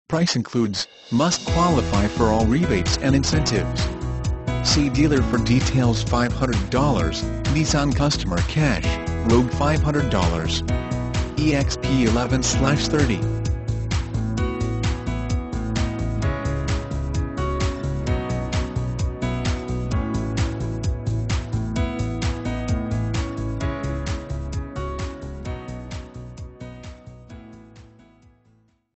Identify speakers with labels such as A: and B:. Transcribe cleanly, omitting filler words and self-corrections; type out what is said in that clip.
A: Price includes, must qualify for all rebates and incentives. See dealer for details. $500, Nissan Customer Cash, Rogue $500. EXP 11/30.